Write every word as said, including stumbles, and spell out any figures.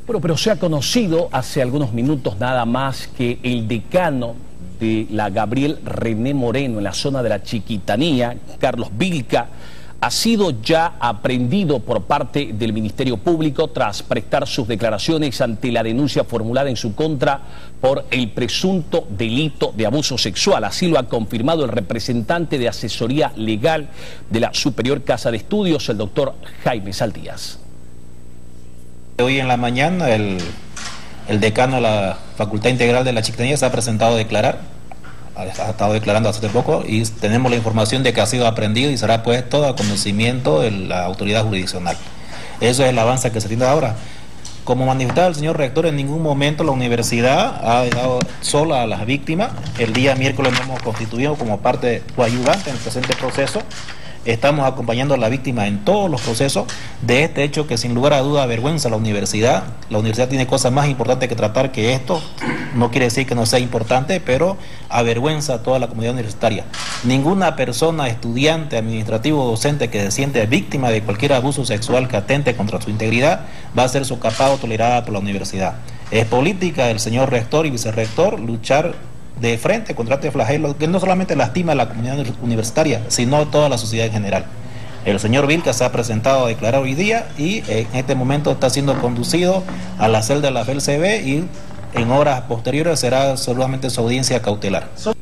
Bueno, pero se ha conocido hace algunos minutos nada más que el decano de la Gabriel René Moreno en la zona de la Chiquitanía, Carlos Vilca, ha sido ya aprehendido por parte del Ministerio Público tras prestar sus declaraciones ante la denuncia formulada en su contra por el presunto delito de abuso sexual. Así lo ha confirmado el representante de asesoría legal de la Superior Casa de Estudios, el doctor Jaime Saldías. Hoy en la mañana el, el decano de la Facultad Integral de la Chiquitanía se ha presentado a declarar, ha estado declarando hace poco, y tenemos la información de que ha sido aprehendido y será puesto a conocimiento de la autoridad jurisdiccional. Eso es el avance que se tiene ahora. Como manifestaba el señor rector, en ningún momento la universidad ha dejado sola a las víctimas. El día miércoles nos hemos constituido como parte coayudante en el presente proceso. Estamos acompañando a la víctima en todos los procesos de este hecho que sin lugar a duda avergüenza a la universidad. La universidad tiene cosas más importantes que tratar que esto. No quiere decir que no sea importante, pero avergüenza a toda la comunidad universitaria. Ninguna persona, estudiante, administrativo o docente que se siente víctima de cualquier abuso sexual que atente contra su integridad va a ser socapado o tolerada por la universidad. Es política del señor rector y vicerrector luchar de frente contra este flagelo que no solamente lastima a la comunidad universitaria, sino a toda la sociedad en general. El señor Vilca se ha presentado a declarar hoy día y en este momento está siendo conducido a la celda de la F E L C B y en horas posteriores será solamente su audiencia cautelar.